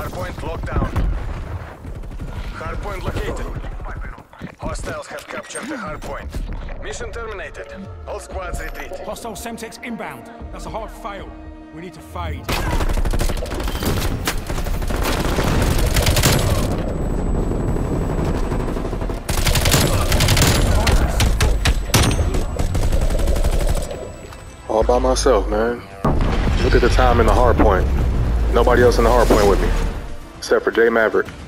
Hardpoint locked down. Hardpoint located. Hostiles have captured the hardpoint. Mission terminated. All squads retreat. Hostile Semtex inbound. That's a hard fail. We need to fade. All by myself, man. Look at the time in the hard point. Nobody else in the hard point with me, except for J Maverick.